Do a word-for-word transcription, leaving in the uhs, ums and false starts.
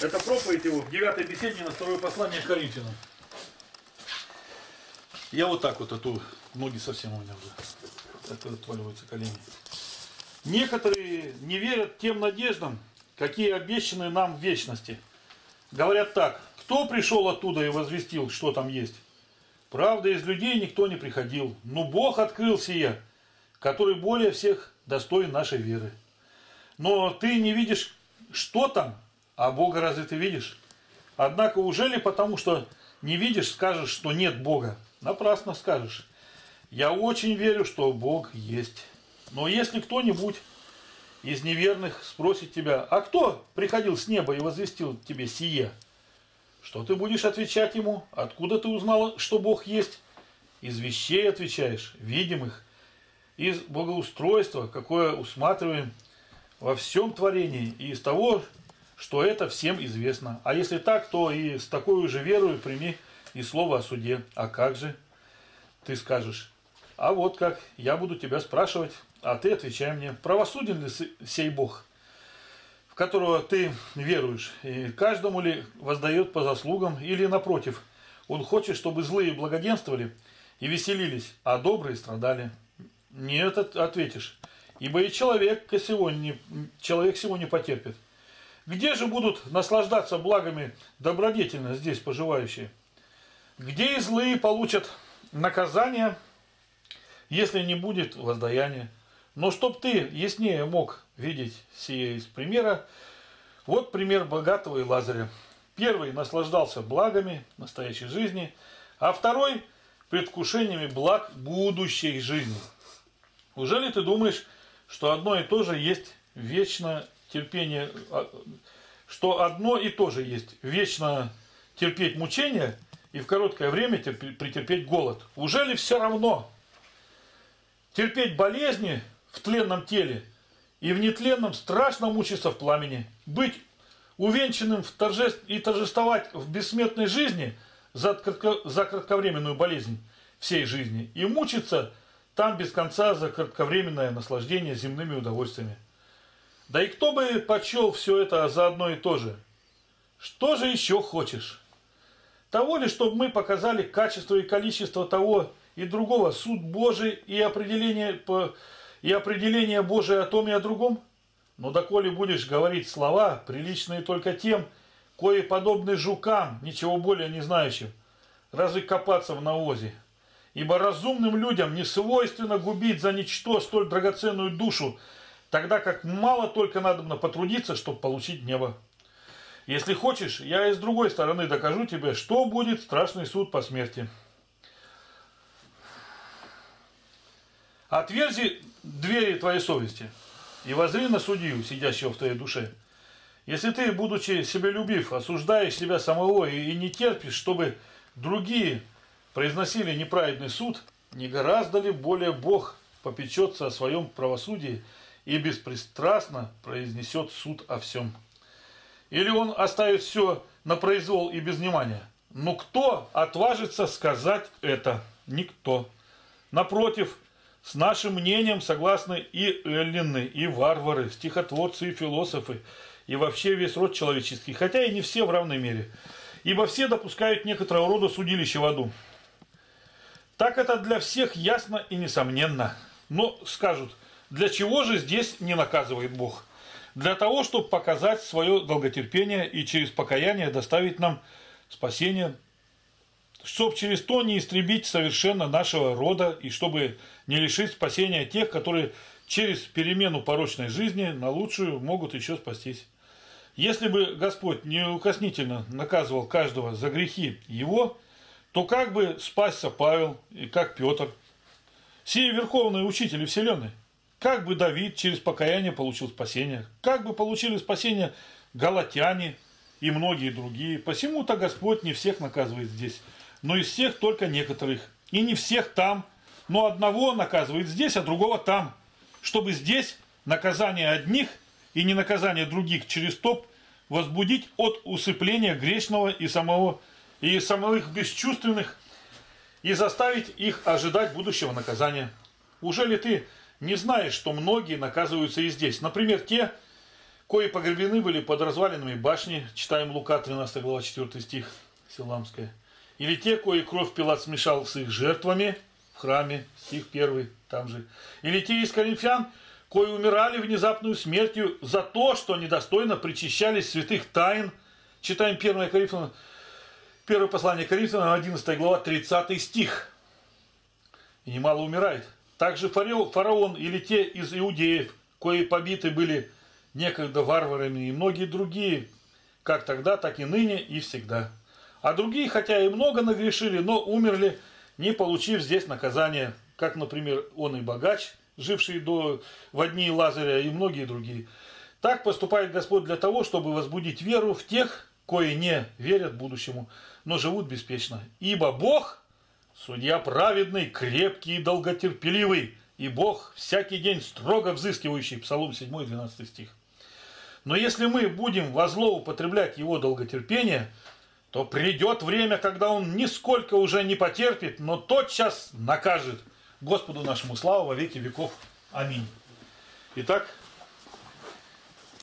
Это проповедь его в девятой беседе на второе послание к Коринфянам. Я вот так вот, эту ноги совсем у меня уже это отваливаются колени. Некоторые не верят тем надеждам, какие обещаны нам в вечности. Говорят так: кто пришел оттуда и возвестил, что там есть? Правда, из людей никто не приходил, но Бог открыл сия, который более всех достоин нашей веры. Но ты не видишь, что там, а Бога разве ты видишь? Однако, ужели потому, что не видишь, скажешь, что нет Бога? Напрасно скажешь. Я очень верю, что Бог есть. Но если кто-нибудь из неверных спросит тебя: а кто приходил с неба и возвестил тебе сие? Что ты будешь отвечать ему? Откуда ты узнала, что Бог есть? Из вещей отвечаешь, видимых, из богоустройства, какое усматриваем во всем творении, и из того, что это всем известно. А если так, то и с такой же верою прими и слово о суде. А как же? Ты скажешь: а вот как, я буду тебя спрашивать, а ты отвечай мне: правосуден ли сей Бог, в которого ты веруешь, и каждому ли воздает по заслугам, или напротив, он хочет, чтобы злые благоденствовали и веселились, а добрые страдали? Нет, ответишь, ибо и человек сегодня, человек сегодня потерпит. Где же будут наслаждаться благами добродетельно здесь поживающие? Где и злые получат наказание, если не будет воздаяния? Но чтоб ты яснее мог видеть сие из примера, вот пример богатого и Лазаря. Первый наслаждался благами настоящей жизни, а второй предвкушениями благ будущей жизни. Ужели ты думаешь, что одно и то же есть вечно терпение, что одно и то же есть вечно терпеть мучения и в короткое время претерпеть голод? Ужели все равно терпеть болезни в тленном теле и в нетленном страшно мучиться в пламени, быть увенчанным в торжеств... и торжествовать в бессмертной жизни за, кратко... за кратковременную болезнь всей жизни и мучиться там без конца за кратковременное наслаждение земными удовольствиями? Да и кто бы почел все это за одно и то же? Что же еще хочешь? Того ли, чтобы мы показали качество и количество того и другого, суд Божий и определение, и определение Божие о том и о другом? Но доколе будешь говорить слова, приличные только тем, кои подобны жукам, ничего более не знающим, разве копаться в навозе? Ибо разумным людям не свойственно губить за ничто столь драгоценную душу, тогда как мало только надобно потрудиться, чтобы получить небо. Если хочешь, я и с другой стороны докажу тебе, что будет страшный суд по смерти. Отверзи двери твоей совести и воззри на судью, сидящего в твоей душе. Если ты, будучи себялюбив, осуждаешь себя самого и не терпишь, чтобы другие произносили неправедный суд, не гораздо ли более Бог попечется о своем правосудии и беспристрастно произнесет суд о всем? Или он оставит все на произвол и без внимания? Но кто отважится сказать это? Никто. Напротив, с нашим мнением согласны и эллины, и варвары, стихотворцы и философы, и вообще весь род человеческий, хотя и не все в равной мере, ибо все допускают некоторого рода судилище в аду. Так это для всех ясно и несомненно. Но скажут: для чего же здесь не наказывает Бог? Для того, чтобы показать свое долготерпение и через покаяние доставить нам спасение, чтобы через то не истребить совершенно нашего рода и чтобы не лишить спасения тех, которые через перемену порочной жизни на лучшую могут еще спастись. Если бы Господь неукоснительно наказывал каждого за грехи его, то как бы спасся Павел и как Петр, сии верховные учители вселенной? Как бы Давид через покаяние получил спасение? Как бы получили спасение галатяне и многие другие? Посему-то Господь не всех наказывает здесь, но из всех только некоторых. И не всех там, но одного наказывает здесь, а другого там. Чтобы здесь наказание одних и не наказание других через топ возбудить от усыпления грешного и самого, и самых бесчувственных и заставить их ожидать будущего наказания. Уже ли ты не знаешь, что многие наказываются и здесь? Например, те, кои погребены были под развалинами башни, читаем Лука, тринадцатая глава, четвёртый стих, Силамская. Или те, кои кровь Пилат смешал с их жертвами в храме, стих первый, там же. Или те из коринфян, кои умирали внезапную смертью за то, что недостойно причащались святых тайн, читаем первое Коринфянам, первое послание Коринфянам, одиннадцатая глава, тридцатый стих. И немало умирает. Также фараон или те из иудеев, кои побиты были некогда варварами, и многие другие, как тогда, так и ныне, и всегда. А другие, хотя и много нагрешили, но умерли, не получив здесь наказания, как, например, он и богач, живший до, в дни Лазаря, и многие другие. Так поступает Господь для того, чтобы возбудить веру в тех, кои не верят будущему, но живут беспечно. Ибо Бог, судья праведный, крепкий и долготерпеливый, и Бог всякий день строго взыскивающий. Псалом семь, двенадцатый стих. Но если мы будем во зло употреблять его долготерпение, то придет время, когда он нисколько уже не потерпит, но тотчас накажет. Господу нашему славу во веки веков. Аминь. Итак,